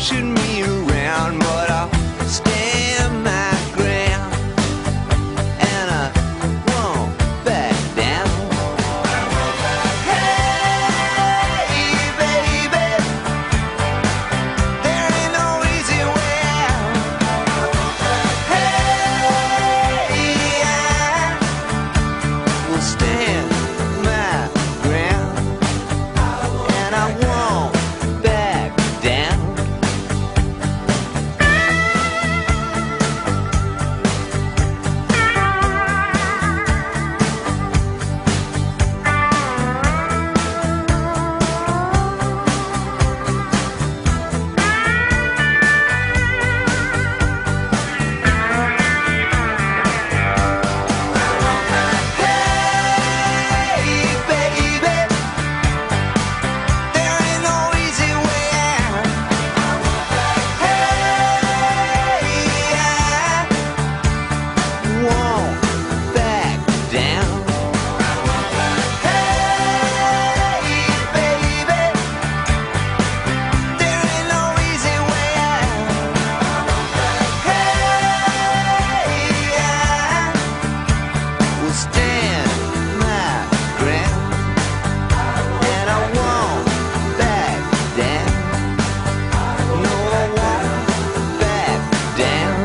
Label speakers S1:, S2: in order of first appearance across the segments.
S1: pushing me around, but I'll stand my ground, and I won't back down. Hey, baby, there ain't no easy way out. Hey, I will stand my ground, and I won't back down. Hey, baby, there ain't no easy way out. Hey, I won't back down. Hey, baby, there ain't no easy way out. Hey, I will stand my ground, and I won't back down. No, I won't back down.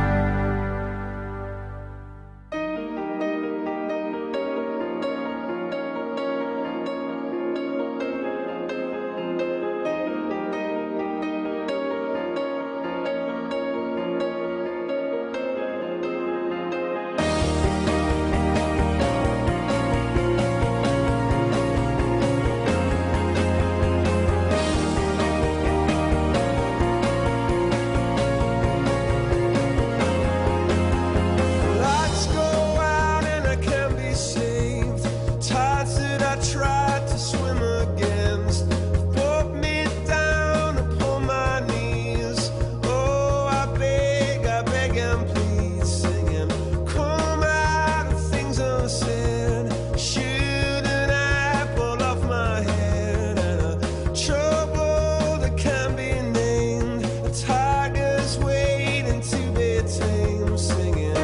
S1: Lights go out and I can't be saved. Tides that I tried to swim against brought me down upon my knees. Oh, I beg and please, singing, come out of things unsaid. Shouldn't I pull off my head, and a trouble that can't be named? A tiger's waiting to be tamed, singing.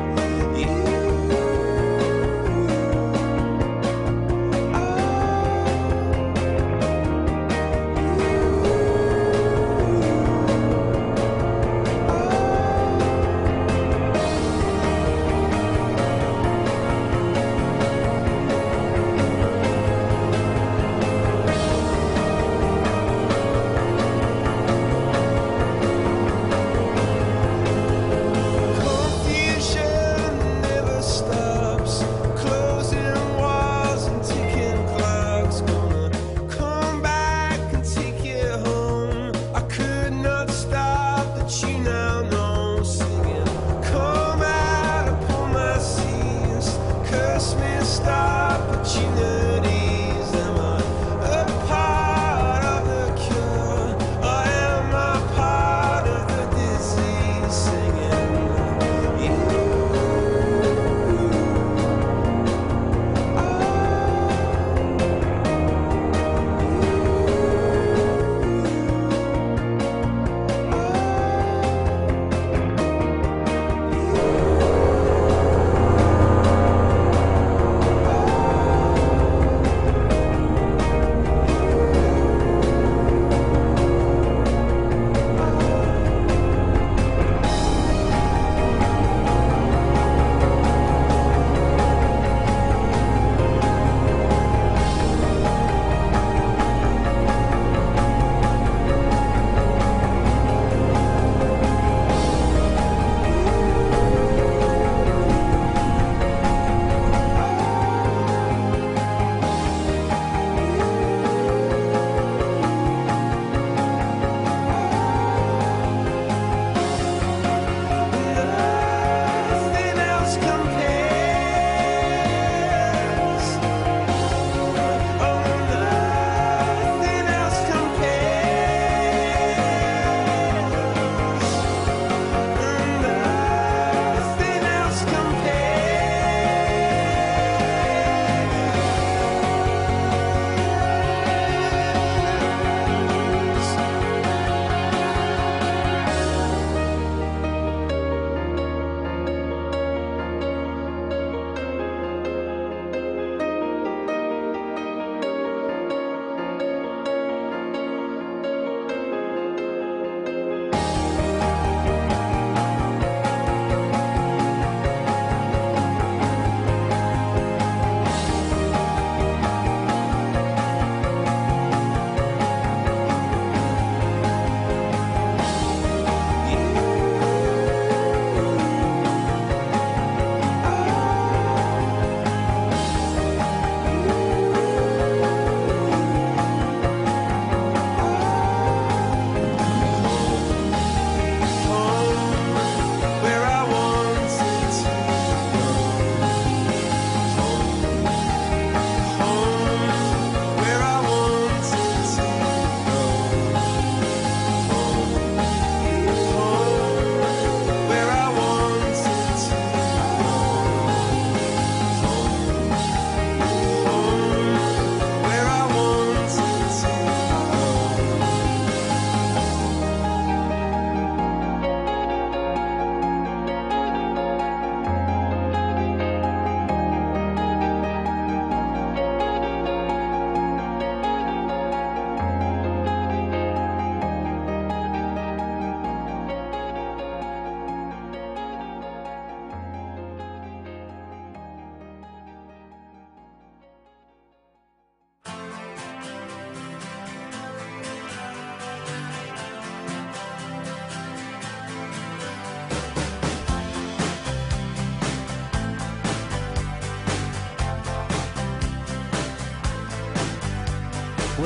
S1: Confusion never stops, closing walls and ticking clocks. Gonna come back and take you home. I could not stop that you now know, singing, come out upon my seas, curse me, stop opportunities. Am I a part of the cure, or am I part of the disease, singing?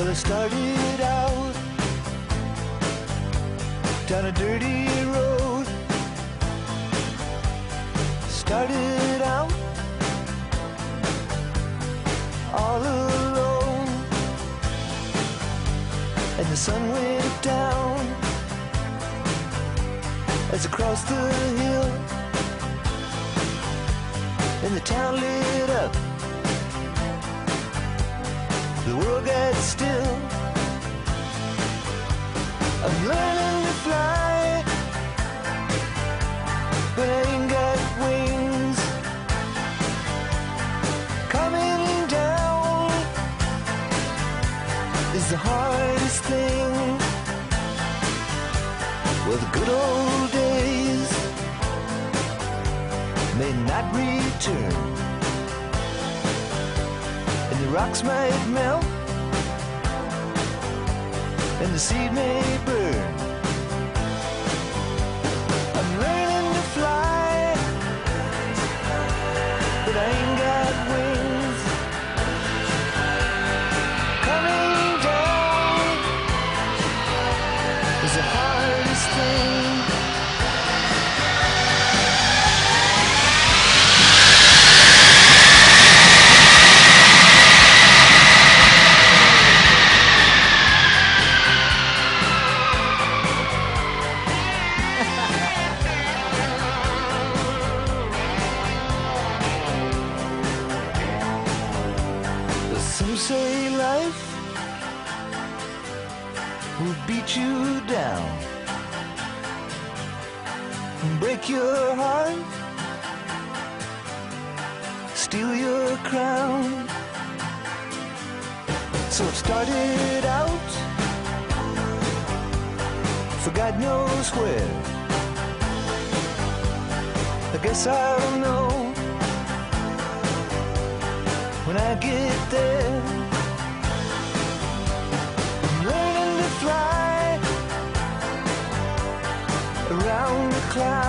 S2: Well, I started out down a dirty road. Started out all alone, and the sun went down as I crossed the hill, and the town lit up. The world got still. I'm learning to fly, but I ain't got wings. Coming down is the hardest thing. Well, the good old days may not return, and the rocks might melt, and the seed may burn. I'm learning to fly, but I ain't got wings. Coming down is the hardest thing. Some say life will beat you down and break your heart, steal your crown. So it started out for God knows where. I guess I'll know when I get there. I'm learning to fly around the clouds.